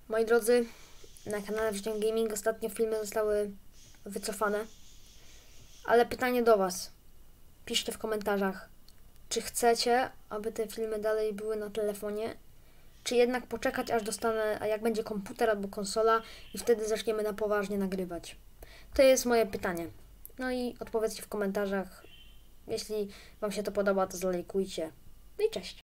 Moi drodzy, na kanale Wrzuciłem Gaming ostatnio filmy zostały wycofane. Ale pytanie do Was. Piszcie w komentarzach, czy chcecie, aby te filmy dalej były na telefonie, czy jednak poczekać, aż dostanę, a jak będzie komputer albo konsola i wtedy zaczniemy na poważnie nagrywać. To jest moje pytanie. No i odpowiedzcie w komentarzach. Jeśli Wam się to podoba, to zalajkujcie. No i cześć.